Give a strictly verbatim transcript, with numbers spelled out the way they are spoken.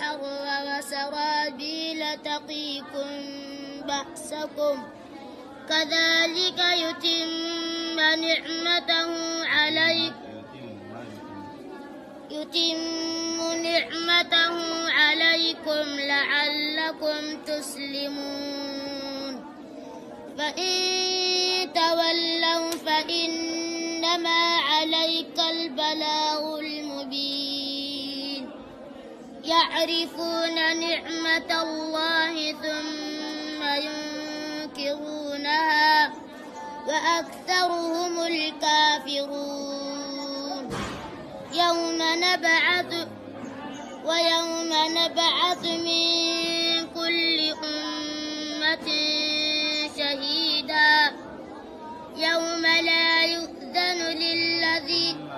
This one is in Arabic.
الحر وسرابيل تقيكم بأسكم كذلك يتم نعمته عليكم يتم نعمته عليكم لعلكم تسلمون فإن تولوا فإنما عليك البلاغ المبين يعرفون نعمة الله ثم ينكرونها وأكثرهم الكافرون يوم نبعث ويوم نبعث من كل أمة شهيدا يوم لا يؤذن للذين